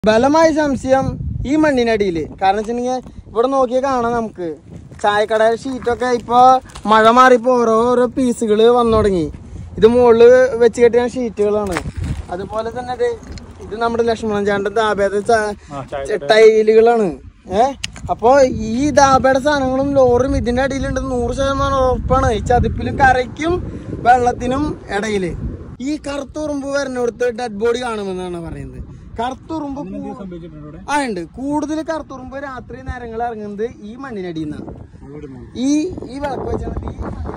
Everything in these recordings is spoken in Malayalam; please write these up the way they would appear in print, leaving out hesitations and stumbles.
ബലമായ സംശയം ഈ മണ്ണിനടിയില്. കാരണം വെച്ചിട്ടുണ്ടെങ്കിൽ ഇവിടെ നോക്കിയാൽ കാണാം നമുക്ക് ചായക്കട ഷീറ്റൊക്കെ ഇപ്പൊ മഴ മാറിപ്പോ ഓരോ പീസുകള് വന്നു തുടങ്ങി. ഇത് മുകളിൽ വെച്ച് കെട്ടിയ ഷീറ്റുകളാണ്. അതുപോലെ തന്നെ ഇത് നമ്മുടെ ലക്ഷ്മണൻ ചാണ്ടൻ ദാബയുടെ ടൈലുകളാണ്. അപ്പൊ ഈ ദാബയുടെ സാധനങ്ങളും ലോറിയും ഇതിന്റെ അടിയിലുണ്ട്. 100% ഉറപ്പാണ്. ഈ ചതുപ്പിലും കരയ്ക്കും വെള്ളത്തിനും ഇടയില് ഈ കറുത്തുറുമ്പ് വരുന്നിടത്ത് ഡെഡ് ബോഡി കാണുമെന്നാണ് പറയുന്നത്. കറുത്തുറുമ്പ് ഉണ്ട്. കൂടുതൽ കറുത്തുറുമ്പ് രാത്രി നേരങ്ങളിൽ ഇറങ്ങുന്നത് ഈ മണ്ണിനടിയിൽ നിന്നാണ്. ഈ വിളക്ക് വെച്ചാൽ ഈ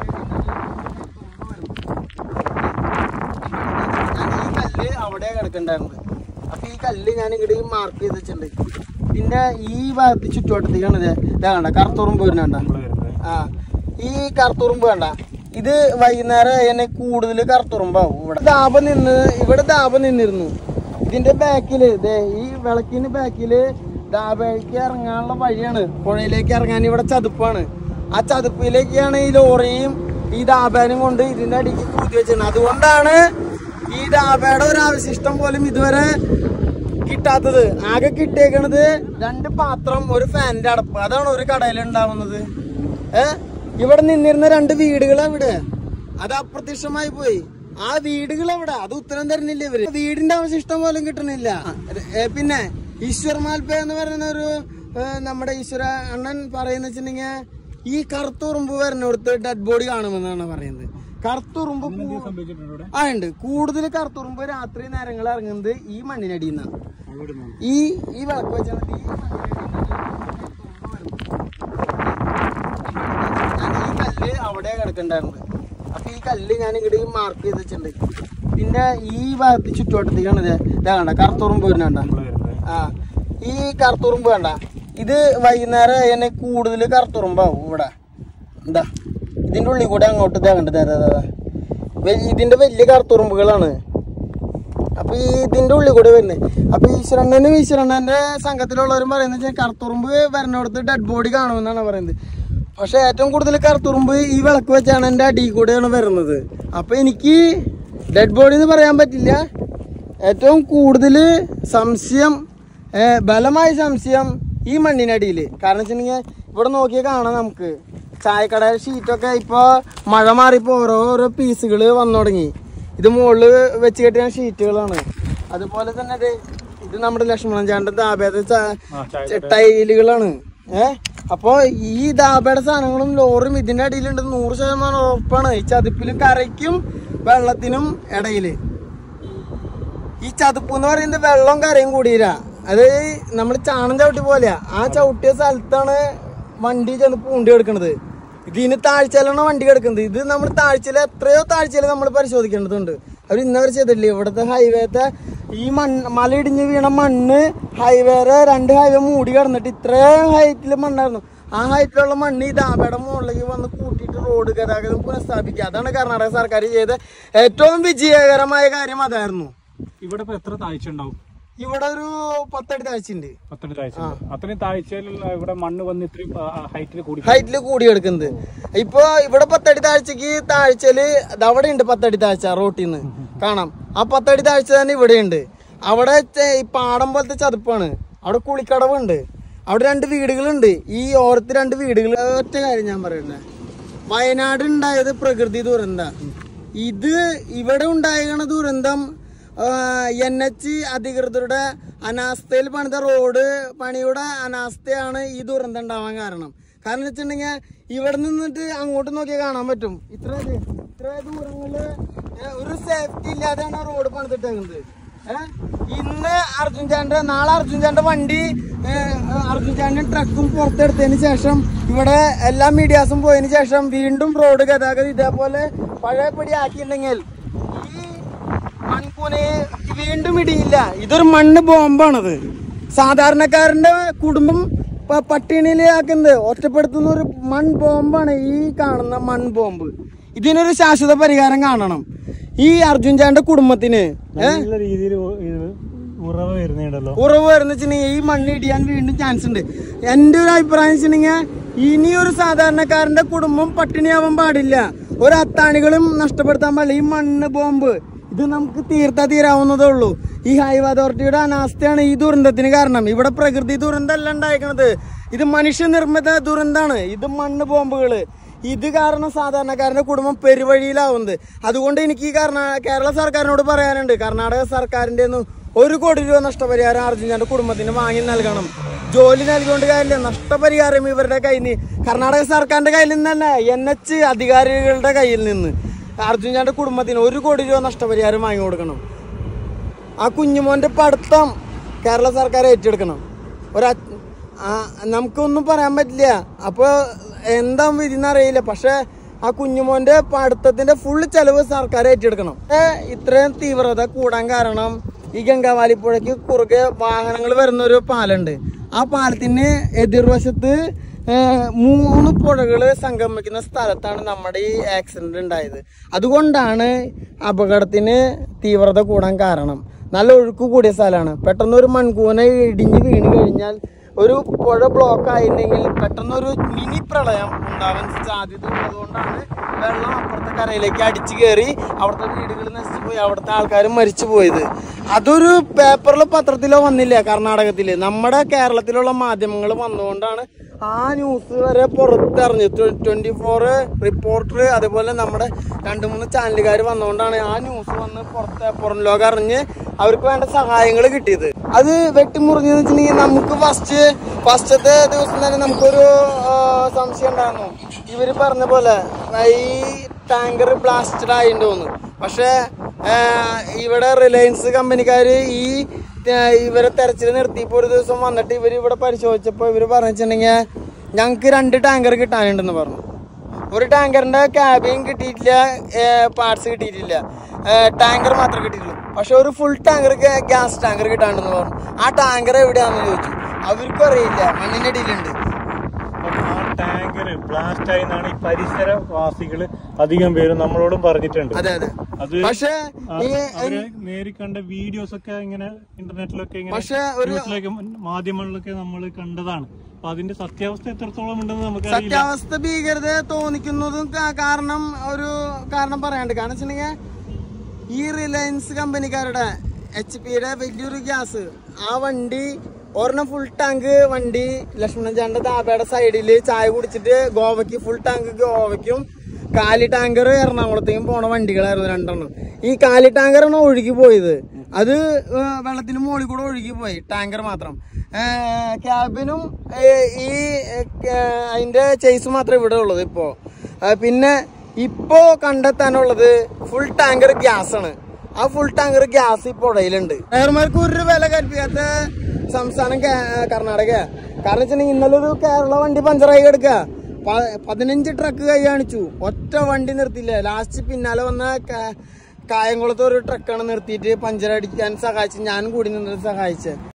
കല്ല് അവിടെ കിടക്കണ്ടായിരുന്നത്. അപ്പൊ ഈ കല്ല് ഞാൻ ഇങ്ങോട്ട് മാർക്ക് ചെയ്ത് വെച്ചിട്ടുണ്ട്. പിന്നെ ഈ ഭാഗത്ത് ചുറ്റുവട്ടത്തേക്കാണ് ഇതാ കണ്ട കറുത്തുറുമ്പ് വരുന്നുണ്ട. ഈ കറുത്തുറുമ്പ് കണ്ട ഇത് വൈകുന്നേരം എന്നെ കൂടുതൽ കറുത്തുറുമ്പാവും. ഇവിടെ ദാബം നിന്നിരുന്നു. ഇതിന്റെ ബാക്കില് ഈ വിളക്കിന്റെ ബാക്കില് ദാബയ്ക്ക് ഇറങ്ങാനുള്ള വഴിയാണ്. പുഴയിലേക്ക് ഇറങ്ങാൻ ഇവിടെ ചതുപ്പാണ്. ആ ചതുപ്പിലേക്കാണ് ഈ ലോറിയും ഈ ദാബേനും കൊണ്ട് ഇതിന്റെ അടിക്ക് കൂട്ടി വെച്ചിരുന്നത്. അതുകൊണ്ടാണ് ഈ ദാബയുടെ ഒരു അവശിഷ്ടം പോലും ഇതുവരെ കിട്ടാത്തത്. ആകെ കിട്ടിയേക്കണത് 2 പാത്രം, ഒരു ഫാനിന്റെ അടപ്പ്. അതാണ് ഒരു കടയിൽ ഉണ്ടാവുന്നത്. ഇവിടെ നിന്നിരുന്ന 2 വീടുകൾ അവിടെ അത് അപ്രത്യക്ഷമായി പോയി. ആ വീടുകൾ എവിടെ? അത് ഉത്തരം തരുന്നില്ല ഇവര്. വീടിന്റെ അവശിഷ്ടം പോലും കിട്ടണില്ല. പിന്നെ ഈശ്വർ മാൽപ്പ എന്ന് പറയുന്ന ഒരു നമ്മുടെ ഈശ്വര അണ്ണൻ പറയുന്ന വെച്ചിട്ടുണ്ടെങ്കിൽ ഈ കറുത്തുറുമ്പ് വരുന്നിടത്ത് ഡെഡ് ബോഡി കാണുമെന്നാണ് പറയുന്നത്. കറുത്തുറുമ്പ് ഉണ്ട്. കൂടുതൽ കറുത്തുറുമ്പ് രാത്രി നേരങ്ങളിൽ ഇറങ്ങുന്നത് ഈ മണ്ണിനടിയിൽ നിന്നാണ്. ഈ വിളക്ക് വെച്ചാൽ ഈ കല്ല് അവിടെ കിടക്കണ്ടായിരുന്നത്. അപ്പൊ ഈ കല്ല് ഞാൻ ഇങ്ങോട്ട് മാർക്ക് ചെയ്ത് വെച്ചിട്ടുണ്ട്. പിന്നെ ഈ ഭാഗത്ത് ചുറ്റുവട്ടത്തേക്കാണ് ഇതാ കണ്ട കറുത്തുറുമ്പ് വരുന്നുണ്ട. ഈ കറുത്തുറുമ്പ് കണ്ട ഇത് വൈകുന്നേരം എന്നെ കൂടുതൽ കറുത്തുറുമ്പാവും. ഇവിടെ എന്താ ഇതിന്റെ ഉള്ളിൽ കൂടെ അങ്ങോട്ട് കണ്ടത് ഇതിന്റെ വലിയ കറുത്തുറുമ്പുകളാണ്. അപ്പൊ ഇതിന്റെ ഉള്ളിൽ കൂടെ വരുന്നത്. അപ്പൊ ഈശ്വരണ്ണന്റെ സംഘത്തിലുള്ളവരും പറയുന്നത് വെച്ചാൽ കറുത്തുറുമ്പ് വരുന്നിടത്ത് ഡെഡ് ബോഡി കാണുമെന്നാണ് പറയുന്നത്. പക്ഷെ ഏറ്റവും കൂടുതൽ കറുത്തുറുമ്പ് ഈ വിളക്ക് വെച്ചാണ് എൻ്റെ അടിയിൽ കൂടെയാണ് വരുന്നത്. അപ്പൊ എനിക്ക് ഡെഡ് ബോഡി എന്ന് പറയാൻ പറ്റില്ല. ഏറ്റവും കൂടുതൽ സംശയം, ബലമായ സംശയം ഈ മണ്ണിനടിയില്. കാരണം വെച്ചിട്ടുണ്ടെങ്കിൽ ഇവിടെ നോക്കിയാൽ കാണാം നമുക്ക് ചായക്കട ഷീറ്റൊക്കെ ഇപ്പൊ മഴ മാറിപ്പോ ഓരോ പീസുകള് വന്നു തുടങ്ങി. ഇത് മുകളിൽ വെച്ച് കെട്ടിയ ഷീറ്റുകളാണ്. അതുപോലെ തന്നെ ഇത് നമ്മുടെ ലക്ഷ്മണൻ ചാണ്ടൻ ദാബയുടെ ടൈലുകളാണ്. അപ്പൊ ഈ ദാബയുടെ സാധനങ്ങളും ലോറിയും ഇതിന്റെ അടിയിലുണ്ട്. 100% ഉറപ്പാണ്. ഈ ചതുപ്പിലും കരയ്ക്കും വെള്ളത്തിനും ഇടയില്. ഈ ചതുപ്പ് എന്ന് പറയുന്നത് വെള്ളവും കരയും കൂടിയില്ല. അത് നമ്മൾ ചാണം ചവിട്ടി പോലെയാ. ആ ചവിട്ടിയ സ്ഥലത്താണ് വണ്ടി ചെന്ന് പൂണ്ടി എടുക്കണത്. ഇതിന് താഴ്ചയിലാണ് വണ്ടി കിടക്കുന്നത്. ഇത് നമ്മൾ താഴ്ചയിൽ എത്രയോ താഴ്ചയിൽ നമ്മൾ പരിശോധിക്കേണ്ടതുണ്ട്. അവർ ഇന്നവർ ചെയ്തിട്ടില്ല. ഇവിടുത്തെ ഹൈവേത്തെ ഈ മല ഇടിഞ്ഞ് വീണ മണ്ണ് ഹൈവേറെ 2 ഹൈവേ മൂടി കിടന്നിട്ട് ഇത്രയും ഹൈറ്റിൽ മണ്ണായിരുന്നു. ആ ഹൈറ്റിലുള്ള മണ്ണ് ഈ ദാബയുടെ മുകളിലേക്ക് വന്ന് കൂട്ടിയിട്ട് റോഡ് ഗതാഗതം പുനഃസ്ഥാപിക്കുക. അതാണ് കർണാടക സർക്കാർ ചെയ്ത ഏറ്റവും വിജയകരമായ കാര്യം. അതായിരുന്നു. ഇവിടെ എത്ര താഴ്ച ഉണ്ടാവും? ഇവിടെ ഒരു 10 അടി താഴ്ചയുണ്ട്. 10 അടി താഴ്ച. അത്രയും താഴ്ചയിൽ ഇവിടെ മണ്ണ് വന്ന് ഇത്രയും ഹൈറ്റിൽ കൂടി എടുക്കുന്നത്. ഇപ്പൊ ഇവിടെ 10 അടി താഴ്ചക്ക് താഴ്ചയില് അവിടെ ഉണ്ട് 10 അടി താഴ്ച റോട്ടിൽ നിന്ന് കാണാം. ആ 10 അടി താഴ്ച തന്നെ ഇവിടെ ഉണ്ട്. അവിടെ ഈ പാടം പോലത്തെ ചതുപ്പാണ്. അവിടെ കുളിക്കടവുണ്ട്. അവിടെ 2 വീടുകളുണ്ട്. ഈ ഓരത്ത് 2 വീടുകൾ. ഒറ്റ കാര്യം ഞാൻ പറയണ്ടേ, വയനാട് ഉണ്ടായത് പ്രകൃതി ദുരന്ത. ഇത് ഇവിടെ ഉണ്ടായിരുന്ന ദുരന്തം NH അധികൃതരുടെ അനാസ്ഥയിൽ പണിത റോഡ് പണിയുടെ അനാസ്ഥയാണ് ഈ ദുരന്തം ഉണ്ടാവാൻ കാരണം. കാരണം വെച്ചിട്ടുണ്ടെങ്കിൽ ഇവിടെ നിന്നിട്ട് അങ്ങോട്ട് നോക്കിയാൽ കാണാൻ പറ്റും ഇത്ര ദൂരങ്ങളില് ഒരു സേഫ്റ്റി ഇല്ലാതെയാണ് റോഡ് പണിതിട്ടേക്കുന്നത്. ഇന്ന് അർജുൻ ചാന്റെ നാളെ അർജുൻ ചാന്റെ വണ്ടി അർജുൻ ചാന്റെ ട്രക്കും പുറത്തെടുത്തതിന് ശേഷം ഇവിടെ എല്ലാ മീഡിയാസും പോയതിനു ശേഷം വീണ്ടും റോഡ് ഗതാഗതം ഇതേപോലെ പഴയപടി ആക്കിയിട്ടുണ്ടെങ്കിൽ ഈ മൺകൂനെ വീണ്ടും ഇടിയില്ല. ഇതൊരു മണ്ണ് ബോംബാണത്. സാധാരണക്കാരന്റെ കുടുംബം പട്ടിണിയിലാക്കുന്നത് ഒറ്റപ്പെടുത്തുന്ന ഒരു മൺ ബോംബാണ് ഈ കാണുന്ന മൺ ബോംബ്. ഇതിനൊരു ശാശ്വത പരിഹാരം കാണണം. ഈ അർജുൻ ചാന്റെ കുടുംബത്തിന് ഉറവ് വരുന്ന വെച്ചിട്ടുണ്ടെങ്കിൽ ഈ മണ്ണ് ഇടിയാൻ വീണ്ടും ചാൻസ് ഉണ്ട്. എന്റെ ഒരു അഭിപ്രായം വെച്ചിട്ടുണ്ടെങ്കിൽ ഇനിയൊരു സാധാരണക്കാരന്റെ കുടുംബം പട്ടിണിയാവാൻ പാടില്ല. ഒരു അത്താണികളും നഷ്ടപ്പെടുത്താൻ പാടില്ല. ഈ മണ്ണ് ബോംബ് ഇത് നമുക്ക് തീർത്താ തീരാവുന്നതേ ഉള്ളൂ. ഈ ഹൈവേ അതോറിറ്റിയുടെ അനാസ്ഥയാണ് ഈ ദുരന്തത്തിന് കാരണം. ഇവിടെ പ്രകൃതി ദുരന്തമല്ല ഉണ്ടായിരിക്കണത്, ഇത് മനുഷ്യനിർമ്മിത ദുരന്താണ്. ഇത് മണ്ണ് ബോംബുകള്. ഇത് കാരണം സാധാരണക്കാരന്റെ കുടുംബം പെരുവഴിയിലാവുന്നത്. അതുകൊണ്ട് എനിക്ക് ഈ കേരള സർക്കാരിനോട് പറയാനുണ്ട്, കർണാടക സർക്കാരിന്റെ 1 കോടി രൂപ നഷ്ടപരിഹാരം അർജുനന്റെ കുടുംബത്തിന് വാങ്ങി നൽകണം. ജോലി നൽകിക്കൊണ്ട് കാര്യമില്ല, നഷ്ടപരിഹാരം ഇവരുടെ കയ്യിൽ നിന്ന്, കർണാടക സർക്കാരിന്റെ കയ്യിൽ നിന്നല്ല, NH അധികാരികളുടെ കയ്യിൽ നിന്ന് അർജുനന്റെ കുടുംബത്തിന് 1 കോടി രൂപ നഷ്ടപരിഹാരം വാങ്ങി കൊടുക്കണം. ആ കുഞ്ഞുമോന്റെ പഠിത്തം കേരള സർക്കാർ ഏറ്റെടുക്കണം. നമുക്കൊന്നും പറയാൻ പറ്റില്ല, അപ്പോൾ എന്താ വിധിന്നറിയില്ല. പക്ഷെ ആ കുഞ്ഞുമോന്റെ പഠിത്തത്തിന്റെ ഫുള്ള് ചെലവ് സർക്കാർ ഏറ്റെടുക്കണം. ഇത്രയും തീവ്രത കൂടാൻ കാരണം ഈ ഗംഗാവാലി പുഴയ്ക്ക് കുറുകെ വാഹനങ്ങൾ വരുന്നൊരു പാലുണ്ട്. ആ പാലത്തിന് എതിർവശത്ത് 3 പുഴകള് സംഗമിക്കുന്ന സ്ഥലത്താണ് നമ്മുടെ ഈ ആക്സിഡന്റ് ഉണ്ടായത്. അതുകൊണ്ടാണ് അപകടത്തിന് തീവ്രത കൂടാൻ കാരണം. നല്ല ഒഴുക്ക് കൂടിയ സ്ഥലമാണ്. പെട്ടെന്ന് ഒരു മൺകൂന ഇടിഞ്ഞ് വീണ് കഴിഞ്ഞാൽ, ഒരു പുഴ ബ്ലോക്ക് ആയിട്ടുണ്ടെങ്കിൽ പെട്ടെന്നൊരു മിനി പ്രളയം ഉണ്ടാവാൻ സാധ്യത ഉള്ളതുകൊണ്ടാണ് വെള്ളം അപ്പുറത്തെ കരയിലേക്ക് അടിച്ചു കയറി അവിടുത്തെ വീടുകൾ നശിച്ചു പോയി, അവിടുത്തെ ആൾക്കാർ മരിച്ചു പോയത്. അതൊരു പേപ്പറിലോ പത്രത്തിലോ വന്നില്ല കർണാടകത്തിൽ. നമ്മുടെ കേരളത്തിലുള്ള മാധ്യമങ്ങൾ വന്നുകൊണ്ടാണ് ആ ന്യൂസ് വരെ പുറത്തറിഞ്ഞു. 24 റിപ്പോർട്ടർ, അതേപോലെ നമ്മുടെ 2-3 ചാനലുകാർ വന്നുകൊണ്ടാണ് ആ ന്യൂസ് വന്ന് പുറം ലോകം അറിഞ്ഞ് അവർക്ക് വേണ്ട സഹായങ്ങൾ കിട്ടിയത്. അത് വെട്ടിമുറിഞ്ഞെന്ന് വെച്ചിട്ടുണ്ടെങ്കിൽ നമുക്ക് ഫസ്റ്റത്തെ ദിവസം തന്നെ നമുക്കൊരു സംശയം ഉണ്ടായിരുന്നു. ഇവര് പറഞ്ഞ പോലെ ഈ ടാങ്കർ ബ്ലാസ്റ്റഡ് ആയിട്ടുണ്ടോന്ന്. പക്ഷെ ഇവിടെ റിലയൻസ് കമ്പനിക്കാര് ഇവരെ തെരച്ചിൽ നിർത്തിയപ്പോൾ ഒരു ദിവസം വന്നിട്ട് ഇവിടെ പരിശോധിച്ചപ്പോൾ ഇവർ പറഞ്ഞിട്ടുണ്ടെങ്കിൽ ഞങ്ങൾക്ക് 2 ടാങ്കർ കിട്ടാനുണ്ടെന്ന് പറഞ്ഞു. ഒരു ടാങ്കറിന്റെ ക്യാബിൻ കിട്ടിയിട്ടില്ല, പാർട്സ് കിട്ടിയിട്ടില്ല, ടാങ്കർ മാത്രമേ കിട്ടിയിട്ടുള്ളൂ. പക്ഷെ ഒരു ഫുൾ ടാങ്കർ ഗ്യാസ് ടാങ്കർ കിട്ടാണ്ടെന്ന് പറഞ്ഞു. ആ ടാങ്കർ എവിടെയാണെന്ന് ചോദിച്ചു. അവർക്കും അറിയില്ല, മണ്ണിനടിയിലുണ്ട്. ടാങ്കർ ബ്ലാസ്റ്റ് ആയി എന്നാണ് ഈ പരിസരവാസികള് അധികം പേരും നമ്മളോടും പറഞ്ഞിട്ടുണ്ട്. അതെ അതെ. അത് പക്ഷെ നേരിൽ കണ്ട വീഡിയോസ് ഒക്കെ ഇങ്ങനെ ഇന്റർനെറ്റിലൊക്കെ മാധ്യമങ്ങളിലൊക്കെ നമ്മൾ കണ്ടതാണ്. അപ്പൊ അതിന്റെ സത്യാവസ്ഥ എത്രത്തോളം ഉണ്ടെന്ന് നമുക്ക് സത്യാവസ്ഥ ഭീകരത തോന്നിക്കുന്നതും കാരണം പറയാണ്ട്. കാരണം വെച്ചിട്ടുണ്ടെങ്കിൽ ഈ റിലയൻസ് കമ്പനിക്കാരുടെ HP-യുടെ വലിയൊരു ഗ്യാസ്, ആ വണ്ടി ഒരെണ്ണം ഫുൾ ടാങ്ക് വണ്ടി ലക്ഷ്മണൻചാന്റെ ധാബയുടെ സൈഡിൽ ചായ കുടിച്ചിട്ട് ഗോവയ്ക്ക് ഫുൾ ടാങ്ക് ഗോവയ്ക്കും 4 ടാങ്കർ എറണാകുളത്തേക്കും പോണ വണ്ടികളായിരുന്നു 2 ഈ 4 ടാങ്കറാണ് ഒഴുകി പോയത്. അത് വെള്ളത്തിന് മുകളിൽ കൂടെ ഒഴുകി പോയി, ടാങ്കർ മാത്രം. ക്യാബിനും ഈ അതിന്റെ ചേസ് മാത്രമേ ഇവിടെ ഉള്ളത് ഇപ്പോ. പിന്നെ ഇപ്പോ കണ്ടെത്താനുള്ളത് ഫുൾ ടാങ്കർ ഗ്യാസ് ആണ്. ആ ഫുൾ ടാങ്കർ ഗ്യാസ് ഈ പുഴയിലുണ്ട്. ഡ്രൈവർമാർക്ക് ഒരു വില കൽപ്പിക്കാത്ത സംസ്ഥാനം കർണാടക. കാരണം വെച്ചിട്ടുണ്ടെങ്കിൽ ഇന്നലെ ഒരു കേരള വണ്ടി പഞ്ചറായി കിടക്കുക, 15 ട്രക്ക് കൈ കാണിച്ചു, ഒറ്റ വണ്ടി നിർത്തിയില്ല. ലാസ്റ്റ് പിന്നാലെ വന്ന കായംകുളത്ത് ഒരു ട്രക്കാണ് നിർത്തിയിട്ട് പഞ്ചറടിക്കാൻ സഹായിച്ചു, ഞാൻ കൂടി നിന്ന് സഹായിച്ചത്.